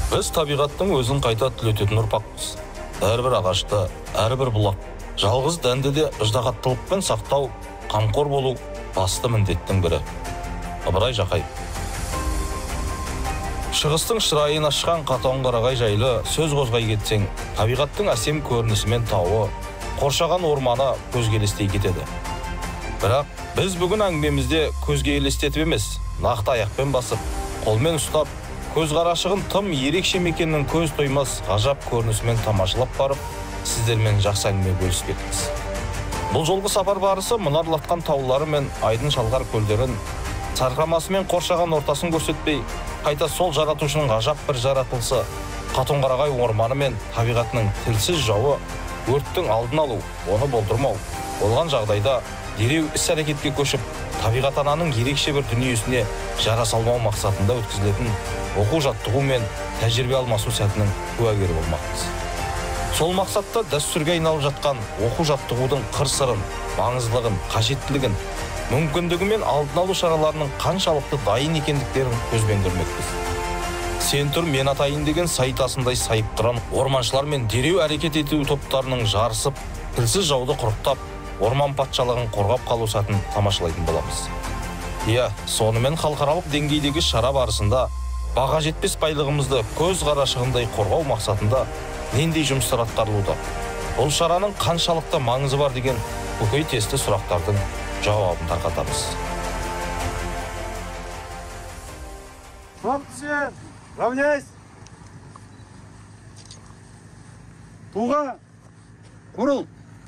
Біз табиғаттың өзін қайта түлететін ұрпақпыз. Әрбір ағашты, әрбір бұлақ, жалғыз дәнді де ыждағаттылықпен сақтау, қамқор болу басты міндеттің бірі. Ыбырай Жақай. Шығыстың шырайын ашқан Қатонқарағай жайлы сөз қозғай кетсең, табиғаттың әсем көрінісімен тауы, қоршаған орманы көзге елестей кетеді. Бірақ біз бүгін әңгімемізде көзге елестетіп емес, нақты аяқпен басып, қолмен ұстап, көз қарашығын тым ерекше мекеннің көз тоймас ғажап көрінісімен тамашалап барып, сіздермен жақсы әңгіме бөліспекпіз. Бұл жолғы сапар барысы мұнарлатқан таулары мен айдын шалғар көлдерін, сарқырамасымен қоршаған ортасын көрсетпей, қайта сол жаратушының ғажап бір жаратылысы, Қатонқарағай орманы мен табиғатының тілсіз жауы, өрттің алдын алу, оны болдырмау, болған жағдайда дереу іс-әрекетке көшіп, табиғат ананың ерекше бір дүниесіне жара салмау мақсатында өткізілетін оқу-жаттығу мен тәжірибе алмасу сәтінің куәгері болмақпыз. Сол мақсатта дәстүрге айналып жатқан оқу-жаттығудың қыр-сырын, маңыздылығын, қажеттілігін, мүмкіндігі мен алдын алу шараларының қаншалықты дайын екендіктерін көзбен көрмекпіз. Сен тұр, мен атайын деген сайтасындай сайып тұран орманшылар мен дереу әрекет ету топтарының жарысып, тілсіз жауды құрықтап, орман патшалығын қорғап қалу сәтін тамашалайтын боламыз. Сонымен халықаралық деңгейдегі шара барысында баға жетпес байлығымызды көз қарашығындай қорғау мақсатында нендей жұмыстар атқарылуда? Бұл шараның қаншалықты маңызы бар деген көкей тесті сұрақтардың жауабын тарқатамыз. Хлопцы, равняйся! Туға, құрыл!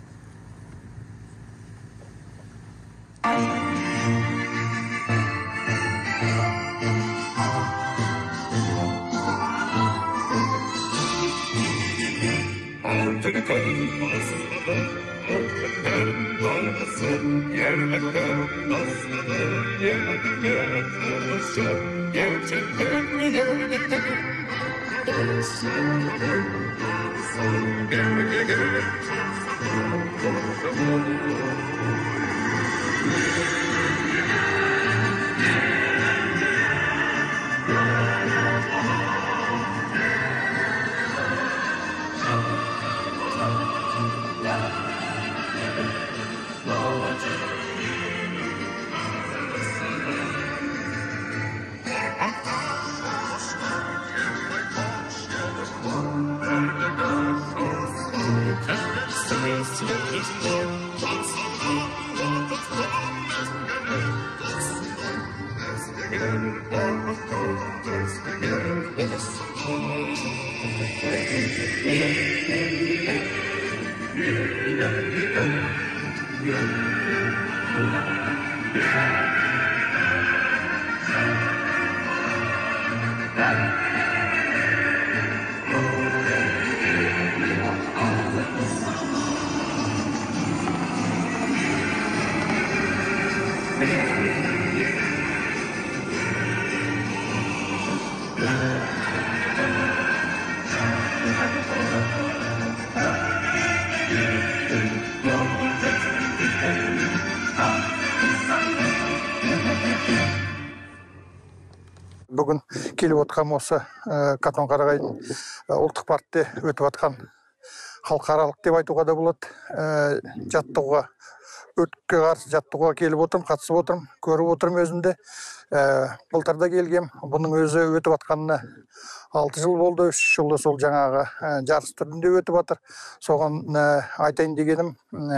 Бүгін келіп отқан осы Қатонқарағайдың ұлттық паркте өтіп атқан халықаралық деп айтуға да болады. Жаттығуға, өртке қарсы жаттығуға келіп отырмын, қатысып отырмын, көріп отырмын өзімде. Былтырда келгем, бұның өзі өтіп атқанына 6 жыл болды, 3 жылда сол жаңағы жарыс түрінде өтіп атыр. Соған айтайын дегенім,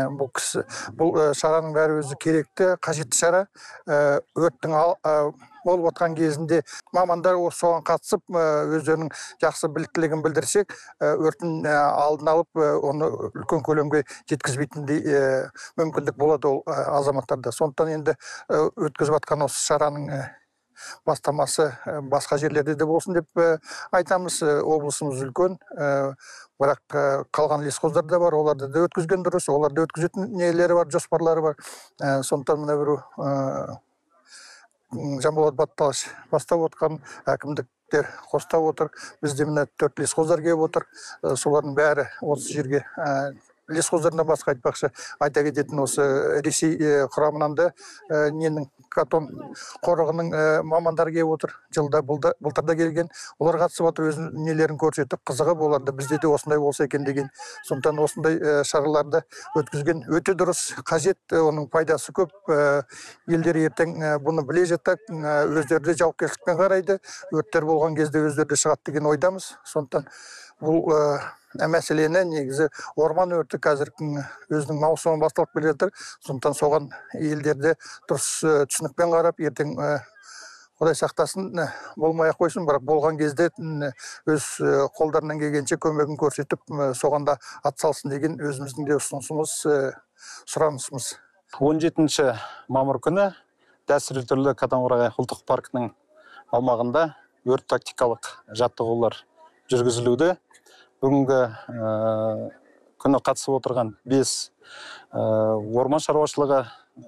бұл шараның бәрі өзі керекті, қажетті шара. Өрттің болып отқан кезінде мамандар соған қатысып, өздерінің жақсы біліктілігін білдірсек, өрттің алдын алып, оны үлкен көлемге жеткізбейтіндей мүмкіндік болады ол азаматтарда. Сондықтан енді өткізіп атқан осы шараның бастамасы басқа жерлерде де болсын деп айтамыз. Облысымыз үлкен, бірақ қалған лесхоздар да бар, оларды да өткізген дұрыс, оларды өткізетін нелері бар, жоспарлары бар. Сондықтан мына бір Жанболат Батталыш бастап отқан, әкімдіктер қостап отыр. Бізде мына 4 лесхоздар келіп отыр. Солардың бәрі осы жерге лесхоздарынан басқа айтпақшы, айта кететін осы Ресей құрамынан да ненің Катон қорығының мамандары келіп отыр. Жылда былтырда келген. Олар қатысып отыр, өз нелерін көрсетіп, қызығы болады. Бізде де осындай болса екен деген. Сондықтан осындай шараларды өткізген өте дұрыс, қажет, оның пайдасы көп. Елдер ертең бұны біле жатты, өздері жауапкершілікпен қарайды. Өрттер болған кезде өздері шығады деген ойдамыз. Сондықтан бұл мәселені негізі орман өрті қазір өзінің маусымы басталып келе жатыр. Сондықтан соған елдерде дұрыс түсінікпен қарап, ертең Құдай сақтасын, болмай-ақ қойсын, бірақ болған кезде өз қолдарынан келгенше көмегін көрсетіп, соғанда атсалсын деген өзіміздің де ұсынысымыз, сұранысымыз. 17 мамыр күні дәстүрлі түрде Катонқарағай ұлттық паркінің аумағында өрт тактикалық жаттығулар жүргізілуде. Бүгінгі күні қатысып отырған 5 орман шаруашылығы,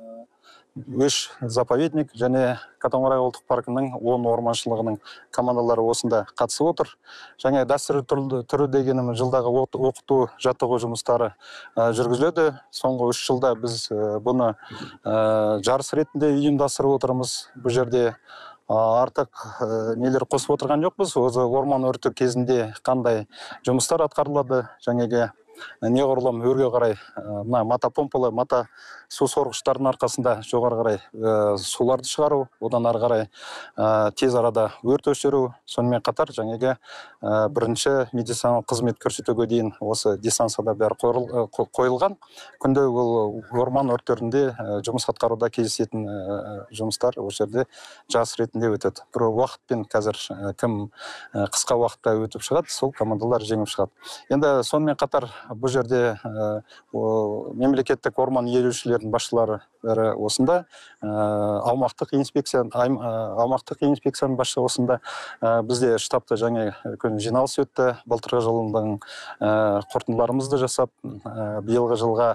Өш заповедник және Катонқарағай ұлттық паркінің 10 орманшылығының командалары осында қатысып отыр. Және дәстүрлі түрі дегеніміз жылдағы оқыту жаттығу жұмыстары жүргізіледі. Соңғы 3 жылда біз бұны жарыс ретінде ұйымдастырып отырмыз. Бұл жерде артық нелер қосып отырған жоқпыз. Өзі орман өрті кезінде қандай жұмыстар атқарылады, жәнеге неғұрлым өрге қарай мотопомпалы, су сорғыштардың арқасында жоғары қарай суларды шығару, одан ары қарай тез арада өрт өшіру, сонымен қатар жәнеге бірінші медициналық қызмет көрсетуге дейін осы дистанцияда бәрі қойылған. Күнде ол орман өрттерінде жұмыс атқаруда кездесетін жұмыстар осы жерде жарыс ретінде өтеді. Бір уақытпен қазір кім қысқа уақытта өтіп шығады, сол командалар жеңіп шығады. Енді сонымен қатар бұл жерде мемлекеттік орман иеленушілердің басшылары бәрі осында, аумақтық инспекцияның басшысы осында. Бізде штабта жаңа күн жиналыс өтті. Былтырғы жылдың қорытындыларымызды жасап, биылғы жылға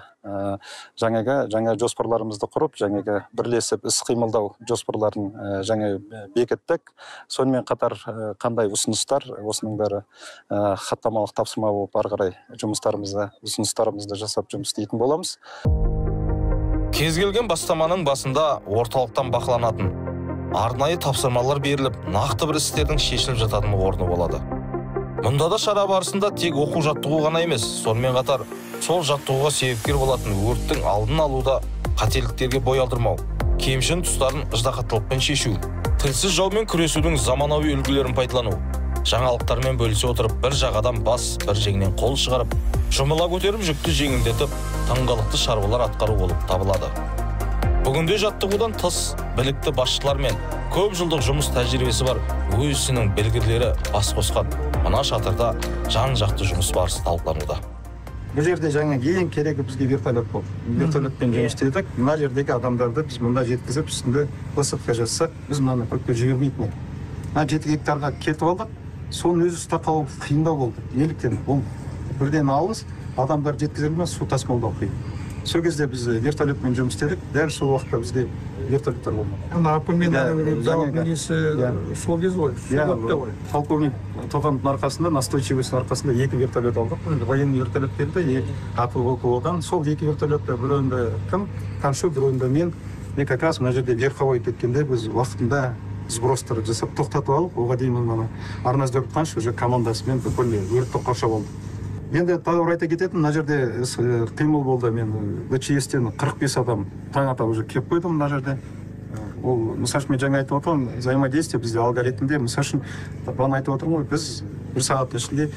жаңа жоспарларымызды құрып, жаңағы бірлесіп іс-қимылдау жоспарларын жаңа бекіттік. Сонымен қатар қандай ұсыныстар, осының бәрі хаттамалық тапсырма болып ары қарай ұсыныстарымызды жасап жұмыс істейтін боламыз. Кез келген бастаманың басында орталықтан бақыланатын, арнайы тапсырмалар беріліп, нақты бір істердің шешіліп жататын орны болады. Мұнда да шара барысында тек оқу жаттығу ғана емес, сонымен қатар сол жаттығуға себепкер болатын өрттің алдын алуда қателіктерге бой алдырмау, кемшін тұстарын ыждахаттылықпен шешу, тілсіз жаумен күресудің заманауи үлгілерін пайдалану, жаңалықтармен бөлісе отырып бір жағадан бас, бір жеңнен қол шығарып, жұмыла көтеріп жүкті жеңілдетіп, таңғалықты шаруалар атқару болып табылады. Бүгінде жаттығудан тыс білікті басшылар мен көп жылдық жұмыс тәжірибесі бар өз ісінің білгірлері бас қосқан мына шатырда жан-жақты жұмыс барысы талқылануда. Бұл жерде жаңа ең керегі бізге вертолет болды. Вертолетпен жұмыс істедік. Мына жердегі адамдарды біз мұнда жеткізіп, үстінде высадка жасасақ, біз мынаны көкке жібермейтін едік. 7 гектарға кетіп алдық. Соның өзі ұстап қалу қиындау болды. Неліктен? Бұл бірден алыс, адамдар жеткізілмей су тасымалдау қиын. Сол кезде біз вертолетпен жұмыс істедік. Дәл сол уақытта бізде вертолеттер болмады. Апымен жауапкершісі сол кез ғой. Полковник Тоқановтың арқасында, настойчивостьтің арқасында 2 вертолет алдық. Военный вертолеттерді одан сол 2 вертолетті біреуінде кім, Таншу, біреуінде мен. Мен как раз мына жерде верховой кеткенде біз уақытында сбростар жасап тоқтатып алып, оға дейін мына арназды өтқаншы уже командасымен бүкіл өртті қоршап алдық. Енді тағы айта кететін, мына жерде қимыл болды. Мен ВЧС-тен 45 адам таң ата уже кеп қойдым мына жерде. Ол, мысал үшін, мен жаңа айтып отырмын, взаимодействие бізде алгоритмде, мысал үшін, бана айтып отырмын ғой, біз бір сағат ішінде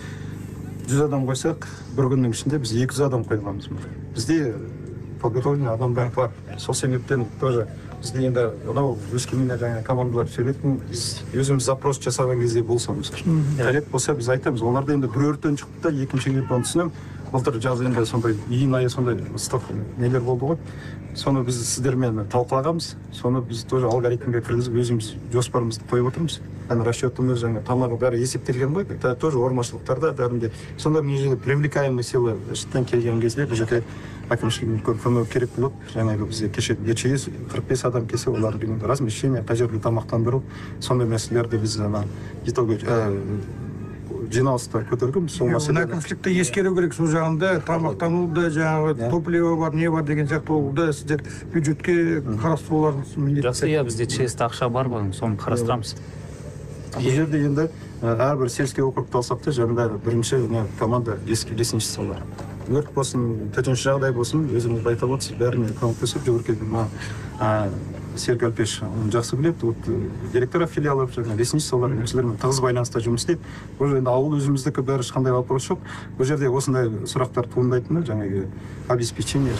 100 адам қойсақ, бір күннің ішінде біз 200 адам қойғанбыз. Бізде подготовленный адамдар бар. Сол себептен тоже бізде енді өскеменде жаңа командалар сөйлейтін, өзіміз запрос жасаған кезде болса, қажет болса біз айтамыз. Оларда енді бір өрттен шықты да, екінші өрттен түсінем. Былтыр жазда енді сондай иін айы сондай ыстық нелер болды ғой. Соны біз сіздермен талқылағанбыз. Соны біз тоже алгоритмге кіргізіп өзіміз жоспарымызды қойып отырмыз. Расчетымыз жаңа тамағы бәрі есептелген ғой. Это тоже орманшылықтарда бәрінде. Сонда мен жерде привлекаемый сила шыттан келген кезде бұл жерде әкімшілік көмек керек болып, жаңағы бізде кеше 45 адам келсе, олардың размещение, қай жерде тамақтандыру, сондай мәселелерді біз жиналыста көтерген сол мәселені. Әкімшілікті ескеру керек, сол жағында тамақтануды, жаңағы топливо бар, не бар деген сияқты олды сіздер бюджетке қарастыруларыңыз міндетті. Жақсы, иә, бізде честі ақша бар ғой, соны қарастырамыз. Бұл жерде енді әрбір сельский округты алсақ та, жаңында бірінші команда лесничество бар. Өрт болсын, төтенше жағдай болсын, өзіміз айтып отырсыз, бәріне көмектесіп жүгірген Серік Әлпеш жақсы біледі. Директора филиалы, лесничестволар кісілермен тығыз байланыста жұмыс істейді. Бұл енді ауыл өзіміздікі, бәрі ешқандай вопрос жоқ. Бұл жерде осындай сұрақтар туындайтыны, жаңағы обеспечение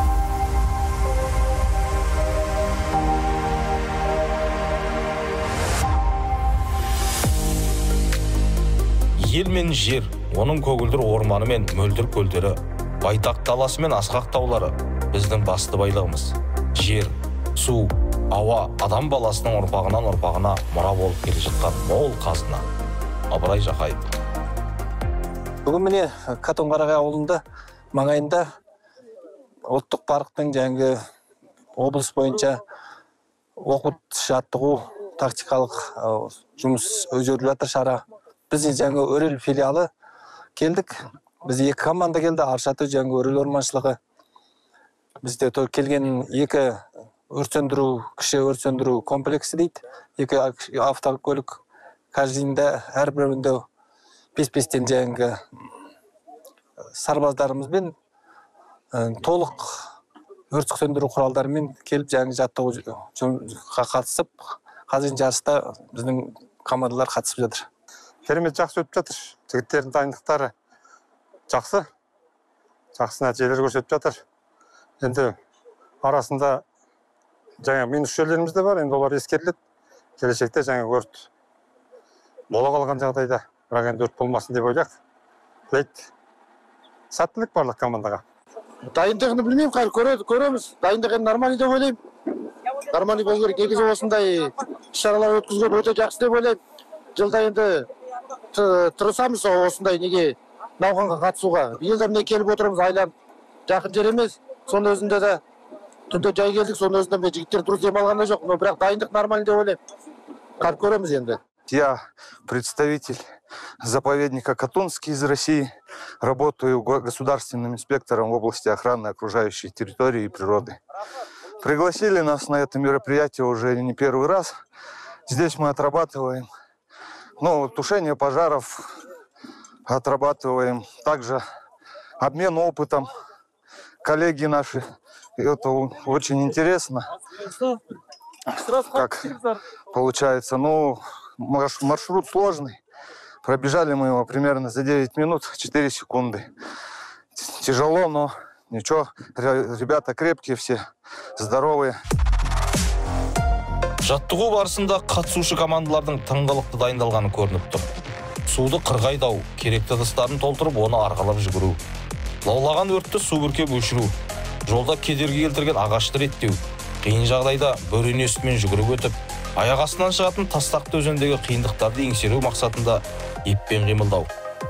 Ел мен жер, оның көгілдір орманы мен мөлдір көлдері, байтақ даласы мен асқақ таулары біздің басты байлығымыз. Жер, су, ауа адам баласының ұрпағынан ұрпағына мұра болып келе жатқан мол қазына. Абырай Жақайып. Бүгін міне Қатонқарағай ауылында маңайында ұлттық парктың жаңағы облыс бойынша оқыт жаттығу тактикалық жұмыс өткізіліп жатыр шара. Біз жаңа Өрел филиалы келдік. Біз екі команда келді. Аршаты жаңа Өрел орманшылығы. Бізде келген екі өрт сөндіру, кіші өрт сөндіру комплексі дейді. Екі автокөлік каждыйында әрбірінде 5-5-тен жаңа сарбаздарымызбен толық өрт сөндіру құралдарымен келіп жаңа жаттығуға қатысып, қазір жарыста біздің командалар қатысып жатыр. Керемет жақсы өтіп жатыр. Жігіттердің дайындықтары жақсы нәтижелер көрсетіп жатыр. Енді арасында жаңа минус жерлеріміз де бар, енді олар ескеріледі. Келешекте жаңа өрт бола қалған жағдайда, бірақ енді өрт болмасын деп ойлайық. Тілейді. Сәттілік барлық командаға. Дайындығын білмеймін, көреміз. Дайындығы нормальный деп ойлаймын. Нормальный болу керек. Негізі осындай шаралар өткізген өте жақсы деп ойлаймын. Жылда енді тырысамыз осындай неге науқанға қатысуға. Биыл міне келіп отырмыз, айланып. Жақын жер емес. Соның өзінде де түнде жай келдік, соның өзінде мен жігіттер дұрыс демалғанда жоқ, бірақ дайындық нормальный деп ойлаймын. Қарып көреміз енді. Я представитель заповедника Катунский из России. Работаю государственным инспектором в области охраны окружающей территории и природы. Пригласили нас на это мероприятие уже не первый раз. Здесь мы отрабатываем тушение пожаров, отрабатываем также обмен опытом. Коллеги наши, это очень интересно. Как получается, маршрут сложный. Пробежали мы его примерно за 9 минут, 4 секунды. Тяжело, но ничего, ребята крепкие все, здоровые. Жаттығу барысында қатысушы командалардың тыңғылықты дайындалғаны көрініп тұр. Суды қырғайдау, керекті ыдыстарын толтырып, оны арқалап жүгіру. Лаулаған өртті су бүркеп өшіру. Жолда кедергі келтірген ағашты реттеу. Қиын жағдайда бөрене үстімен жүгіріп өтіп, аяқ астынан шығатын тастақты өзендегі қиындықтарды еңсеру мақсатында еппен қимылдау.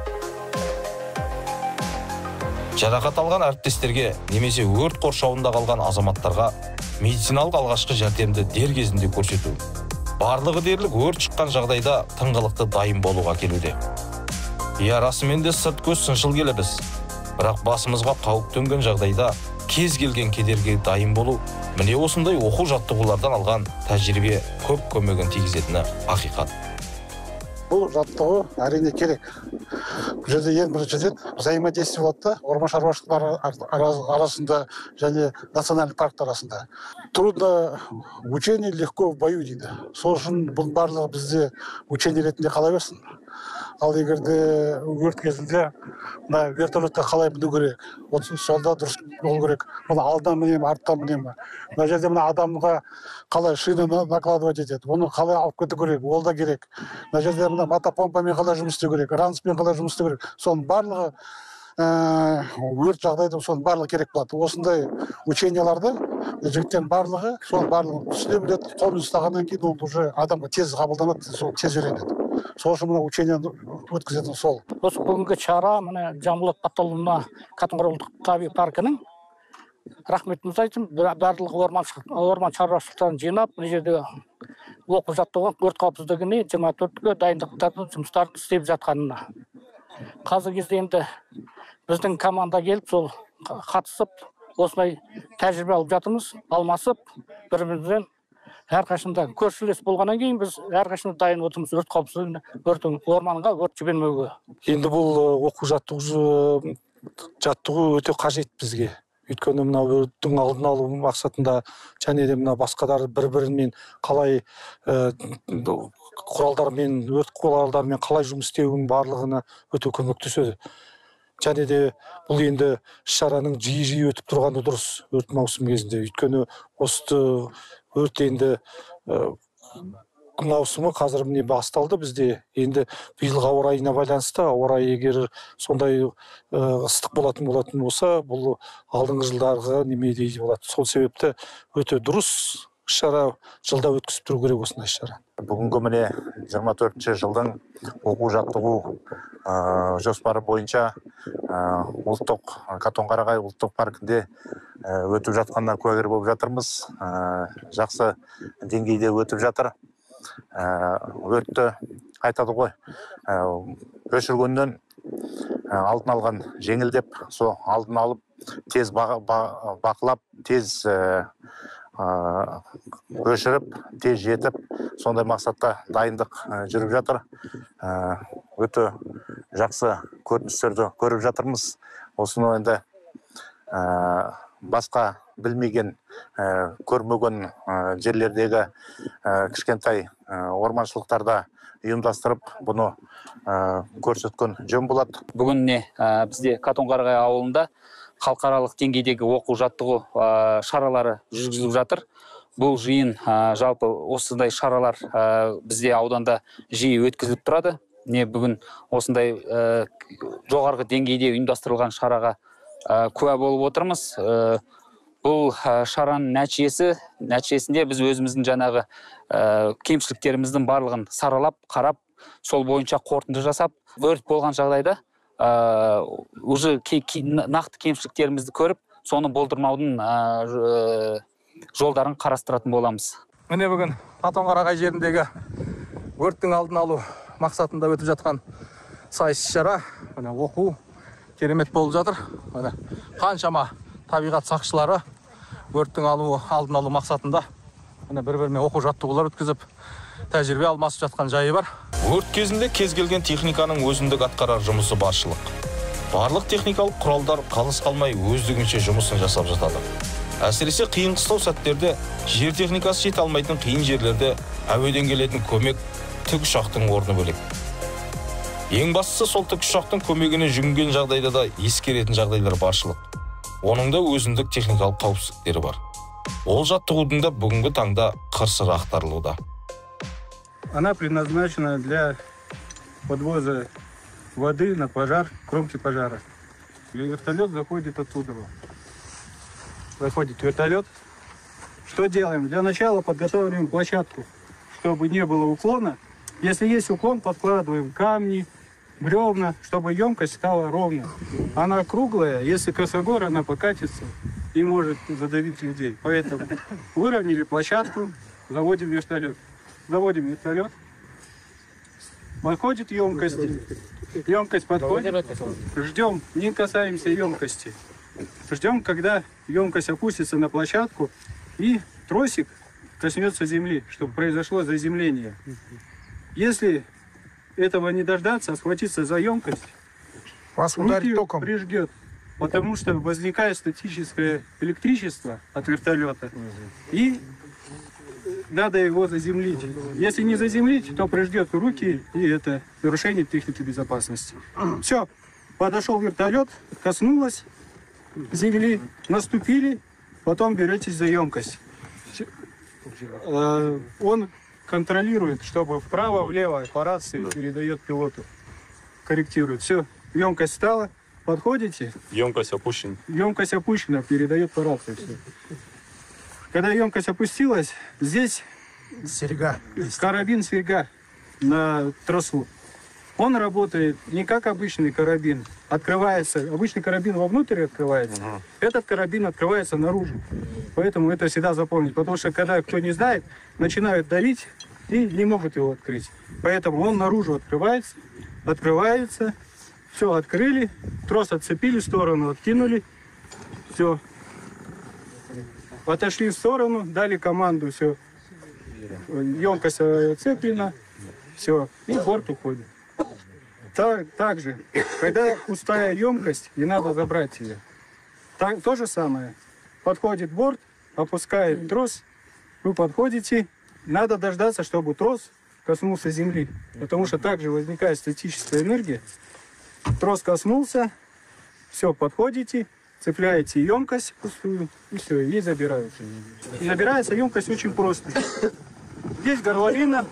Жарақат алған әріптестерге немесе өрт қоршауында қалған азаматтарға медициналық алғашқы жәрдемді дер кезінде көрсету. Барлығы дерлік өрт шыққан жағдайда тыңғылықты дайын болуға келуде. Расымен де сырт көз сыншыл келеміз. Бірақ басымызға қауіп төнген жағдайда кез келген кедергі дайын болу, міне осындай оқу жаттығулардан алған тәжірибе көп көмегін тигізетіні ақиқат. Бұл жаттығу әрине керек. Бұл жерде ең біріншіден взаимодействие болады да, орман шаруашылықтары арасында және национальный парк арасында. Трудно учение, легко в бою дейді. Сол үшін бұл барлығы бізде учение ретінде қала берсін. Ал егерде өрт кезінде вертолетте қалай міну керек, солда дұрыс болу керек. Мұны алдан мінем, арттан мінем. Мына жерде адамға қалай шина накладывать етеді, оны қалай алып кету керек, ол да керек. Мына жерде мотопомпамен қалай жұмыс істеу керек, ранспен қалай жұмыс істеу керек. Соның барлығы өрт жағдайда соның барлығы керек болады. Осындай ученияларды жігіттердің барлығы, соның барлығын түсіне біледі, қолын ұстағаннан кейін ол уже адамға тез қабылданады, сол тез үйренеді. Сол үшін ученияны өткізетін сол. Осы бүгінгі шара Жамбылат Баталуына Қатонқарағай ұлттық табиғи паркінің рахметімізді айтым. Барлығы орман шаруашылықтарын жинап, мына жерде оқу жаттығу өрт қауіпсіздігіне 24-ге дайындықтардың жұмыстарын істеп жатқанына. қазіргі кезде енді біздің команда келіп сол қатысып осылай тәжірибе алып жатырмыз, алмасып бір-бірімізбен әрқашанда көршілес болғаннан кейін біз әрқашанда дайын отырмыз өрт қауіпсіздігіне, орманға өрт жібермеуге. Енді бұл оқу жаттығу өте қажет бізге. Өйткені мына өрттің алдын алу мақсатында және де мына басқалар бір-бірімен қалай өрт құралдарымен қалай жұмыс істеуінің барлығына өте көмектеседі. Және де бұл енді шараның жиі өтіп тұрғаны дұрыс өрт маусым кезінде. Өйткені осы өрт енді маусымы қазір міне басталды бізде. Енді биылғы ауа райына байланысты, ауа райы егер сондай ыстық болатын болса, бұл алдыңғы жылдарғы немедей болады. Сол себепті өте дұрыс шара жылда өткізіп тұру керек осындай шара. Бүгінгі міне 24-ші жылдың оқу жаттығу жоспары бойынша ұлттық Катонқарағай ұлттық паркінде өтіп жатқанына куәгер болып жатырмыз. Жақсы деңгейде өтіп жатыр. Өртті айтады ғой, өшіргеннен алдын алған жеңіл деп, сол алдын алып, тез бақылап, тез өшіріп, тез жетіп, сондай мақсатта дайындық жүріп жатыр. Өте жақсы көріністерді көріп жатырмыз. Осыны енді басқа білмеген, көрмеген жерлердегі кішкентай орманшылықтарда ұйымдастырып, бұны көрсеткен жөн болады. Бүгін бізде Катонқарағай ауылында халықаралық деңгейдегі оқу жаттығу шаралары жүргізіліп жатыр. Бұл жиын жалпы осындай шаралар бізде ауданда жиі өткізіліп тұрады. Бүгін осындай жоғарғы деңгейде ұйымдастырылған шараға куә болып отырмыз. Бұл шараның нәтижесінде біз өзіміздің жаңағы кемшіліктеріміздің барлығын саралап, қарап, сол бойынша қорытынды жасап, өрт болған жағдайда уже нақты кемшіліктерімізді көріп, соны болдырмаудың жолдарын қарастыратын боламыз. Міне бүгін Катонқарағай жеріндегі өрттің алдын алу мақсатында өтіп жатқан сайыс шара, оқу керемет болып жатыр. Қаншама табиғат сақшылары өрттің алдын алу мақсатында бір-бірімен оқу жаттығулар өткізіп, тәжірибе алмасып жатқан жайы бар. Өрт кезінде кез келген техниканың өзіндік атқарар жұмысы баршылық. Барлық техникалық құралдар қалыс қалмай өздігінше жұмысын жасап жатады. Әсіресе қиын қыстау сәттерде жер техникасы жете алмайтын қиын жерлерде әуеден келетін көмек тікұшақтың орны бөлек. Ең бастысы сол тікұшақтың көмегіне жүгінген жағдайда да ескеретін жағдайлар баршылық. Оның да өзіндік техникалық қауіпсіздіктері бар. Ол жаттығудың да бүгінгі таңда қыр-сыры ақтарылуда. Она предназначена для подвоза воды на пожар, кромки пожара. Вертолет заходит оттуда. Заходит вертолет. Что делаем? Для начала подготавливаем площадку, чтобы не было уклона. Если есть уклон, подкладываем камни, бревна, чтобы емкость стала ровной. Она круглая, если косогор, она покатится и может задавить людей. Поэтому выровняли площадку, заводим вертолет. Заводим вертолет. Подходит емкость. Емкость подходит. Ждем, не касаемся емкости. Ждем, когда емкость опустится на площадку и тросик коснется земли, чтобы произошло заземление. Если этого не дождаться, схватиться за емкость, вас ударит током, прижгет, потому что возникает статическое электричество от вертолета, и надо его заземлить. Если не заземлить, то прижгет руки, и это нарушение техники безопасности. Все, подошел вертолет, коснулось земли, наступили, потом беретесь за емкость. Он контролирует, чтобы вправо-влево по рации передает пилоту, корректирует. Все, емкость стала, подходите. Емкость опущена. Емкость опущена, передает по рации. Все. Когда емкость опустилась, здесь серьга. Карабин серьга на тросу. Он работает не как обычный карабин. Открывается, обычный карабин вовнутрь открывается. Этот карабин открывается наружу. Поэтому это всегда запомнить. Потому что когда кто не знает, начинают давить и не могут его открыть. Поэтому он наружу открывается, Все, открыли, трос отцепили, в сторону откинули. Все. Отошли в сторону, дали команду, все. Емкость отцеплена, все, и борт уходит. Также, когда пустая емкость, не надо забрать ее. То же самое. Подходит борт, опускает трос, вы подходите, надо дождаться, чтобы трос коснулся земли, потому что также возникает статическая энергия. Трос коснулся, все, подходите, цепляете емкость пустую, и все, и забираются. И набирается емкость очень просто. Здесь горловина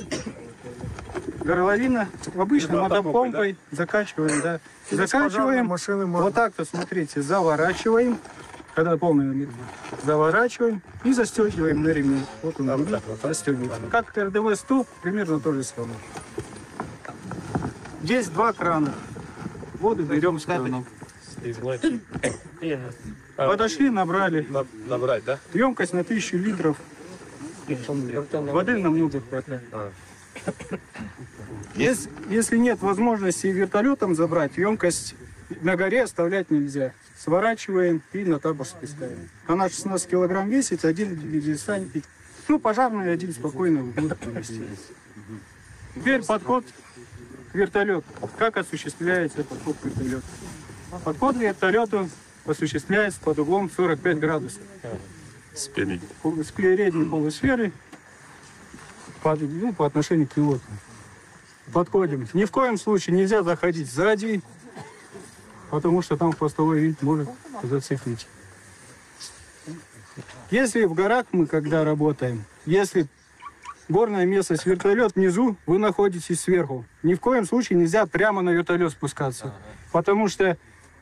обычно мотопомпой закачиваем, да. Закачиваем, вот так-то, смотрите, заворачиваем, когда полный заворачиваем и застегиваем на ремень. Вот он, застегиваем. Как РДВ-100, примерно то же самое. Здесь 2 крана. Воду берем с краном. Подошли, набрали. Набрать, да? Емкость на 1000 литров. Воды намного хватает. Если нет возможности вертолетом забрать, емкость на горе оставлять нельзя. Сворачиваем и на табор спускаем. Она 16 килограмм весит, один десантник. Ну, пожарный один спокойно будет привезти. Теперь подход к вертолету. Как осуществляется подход к вертолету? Подход к вертолету осуществляется под углом 45 градусов. С передней полусферы по отношению к пилоту. Подходим. Ни в коем случае нельзя заходить сзади, потому что там хвостовой винт может зацепить. Если в горах мы когда работаем, если горная местность, вертолет внизу, вы находитесь сверху. Ни в коем случае нельзя прямо на вертолет спускаться, потому что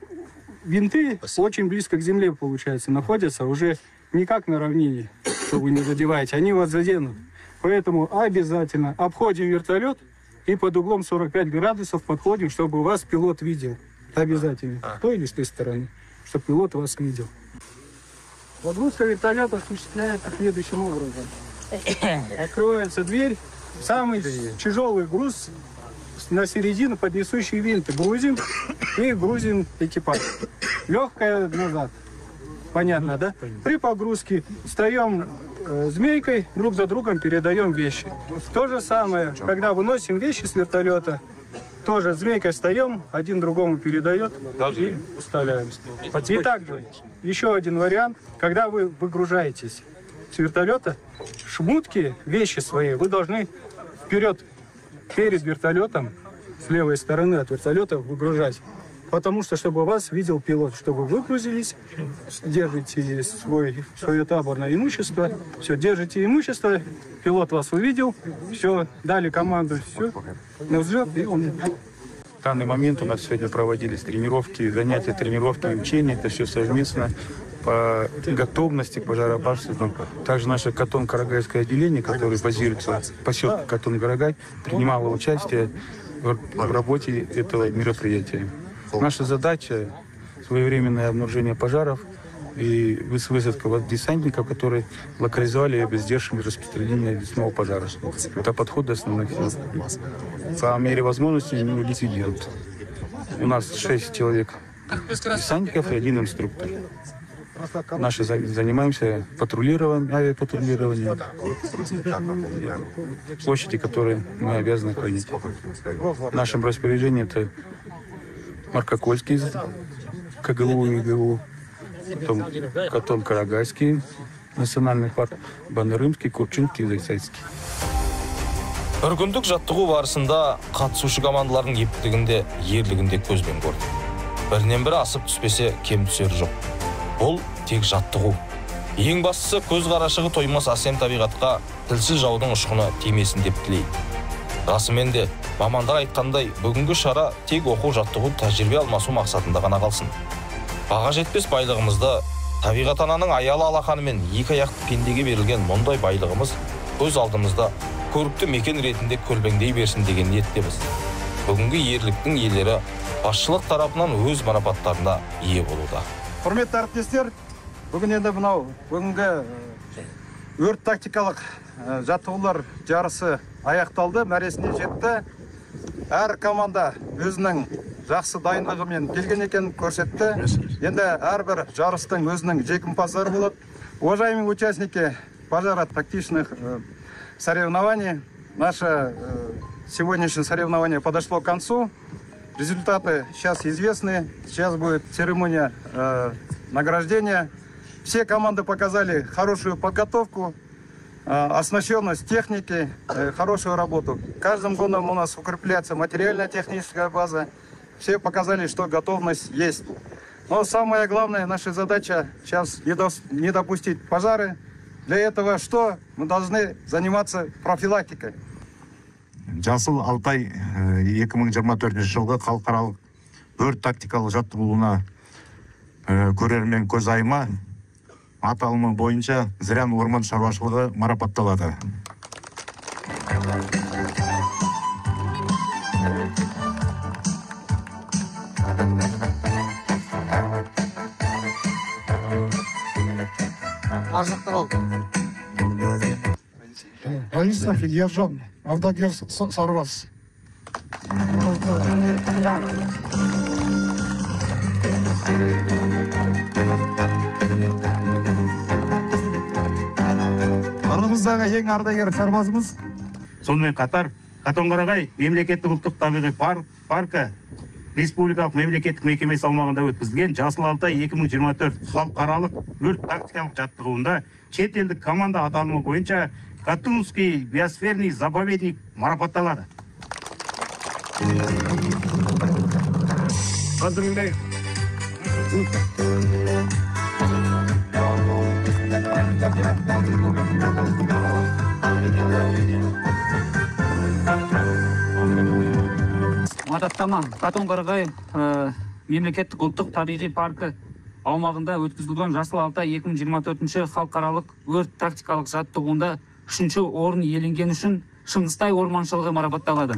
винты очень близко к земле, получается, находятся уже не как на равнине, что вы не задеваете, они вас заденут. Поэтому обязательно обходим вертолет и под углом 45 градусов подходим, чтобы вас пилот видел. Обязательно. С той или с той стороны, чтобы пилот вас видел. Погрузка вертолета осуществляется следующим образом. Открывается дверь, самый тяжелый груз на середину под несущие винты грузим и грузим экипаж. Легкая назад. Понятно, да? При погрузке встаем змейкой, друг за другом передаем вещи. То же самое, когда выносим вещи с вертолета, тоже змейкой встаем, один другому передает и вставляем. И также еще один вариант, когда вы выгружаетесь с вертолета, шмутки, вещи свои вы должны вперед, перед вертолетом, с левой стороны от вертолета выгружать. Потому что, чтобы вас видел пилот, чтобы вы выгрузились, держите свое таборное имущество, все, держите имущество, пилот вас увидел, все, дали команду, все, на взлет, и он... В данный момент у нас сегодня проводились тренировки, занятия, тренировки, учения, это все совместно по готовности к пожароборству. Также наше Катон-Карагайское отделение, которое базируется в поселке Катон-Карагай, принимало участие в работе этого мероприятия. Наша задача – своевременное обнаружение пожаров и высадка десантников, которые локализовали и обездерживали распространение лесного пожара. Это подход до основных сил. По мере возможности мы ликвидируем. У нас 6 человек десантников и 1 инструктор. Наши занимаемся патрулированием, авиапатрулированием, площади, которые мы обязаны хранить. В нашем распоряжении это Маркокольский, КГУ и ИГУ, потом Катон-Карагайский национальный парк, Банырымский, Курчинский и Зайсайский. Бір күндік жаттығу барысында қатысушы командалардың ептігінде, ерлігінде көзбен көрді. Бірінен бірі асып түспесе кем түсері жоқ. Бұл тек жаттығу. Ең бастысы көз қарашығы тоймас әсем табиғатқа тілсіз жаудың ұшқыны тимесін деп тілейді. Расымен де, мамандар айтқандай, бүгінгі шара тек оқу жаттығу тәжірибе алмасу мақсатында ғана қалсын. Баға жетпес байлығымызды, табиғат ананың аялы алақанымен екі аяқты пендеге берілген мұндай байлығымыз көз алдымызда көрікті мекен ретінде көлбеңдей берсін деген ниеттеміз. Бүгінгі ерліктің иелері басшылық тарапынан өз марапаттарына ие болуда. Құрметті әріптестер, бүгін енді бүгінгі өрт тактикалық жаттығулар жарысы аяқталды, мәресіне жетті. әр команда өзінің жақсы дайындығымен келген екен көрсетті. Енді әрбір жарыстың өзінің жеңімпаздары болады. Уважаемые участники пожарно-тактичных соревнований, наше сегодняшнее соревнование подошло к концу. Результаты сейчас известны. Сейчас будет церемония награждения. Все команды показали хорошую подготовку, оснащенность техники, хорошую работу. Каждым годом у нас укрепляется материально-техническая база. Все показали, что готовность есть. Но самая главная наша задача сейчас не допустить пожары. Для этого что? Мы должны заниматься профилактикой. Жасыл Алтай 2024 жылғы халықаралық өрт тактикалық жаттығуына көрермен көз айма аталымы бойынша Зырян орман шаруашылығы марапатталады. Борисов Ержан, Ардагер Сарвас. Арамыздағы ең ардагер сарбазымыз. Сонымен қатар Катонқарағай мемлекеттік ұлттық табиғи паркі республикалық мемлекеттік мекемесі аумағында өткізілген Жасыл Алтай 2024 халықаралық өрт тактикалық жаттығуында шет елдік команда аталымы бойынша Катунский биосферный заповедник марапатталады. Мадаттама Катонқарағай мемлекеттік ұлттық табиғи паркі аумағында өткізілген Жасыл Алтай 2024 халықаралық өрт тактикалық жаттығуында 3-ші орын иеленген үшін Шыңғыстай орманшылығы марапатталады.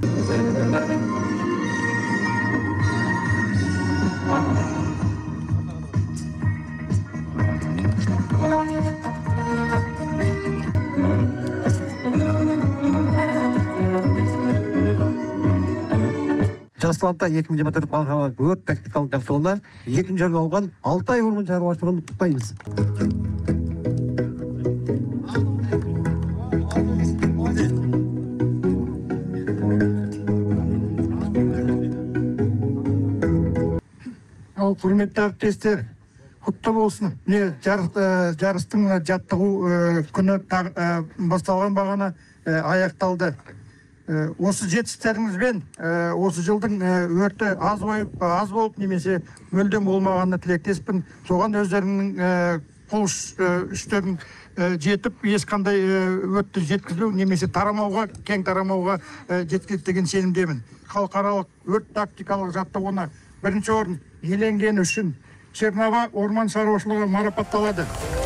Жасыл Алтай 2024 халықаралық өрт тактикалық жаттығуында 2-ші орын алған Алтай орман шаруашылығын құттықтаймыз. Құрметті әріптестер, құтты болсын. Жарыстың жаттығу күні басталған бағана аяқталды. Осы жетістіктеріңізбен осы жылдың өрті аз болып немесе мүлдем болмағанына тілектеспін. Соған өздерінің қол үштерін жетіп, ешқандай өртті жеткізу немесе тарамауға, кең тарамауға жеткізеді деген сенімдемін. Халықаралық өрт тактикалық жаттығуына 1-ші орын иеленгені үшін Чернова орман шаруашылығы марапатталады.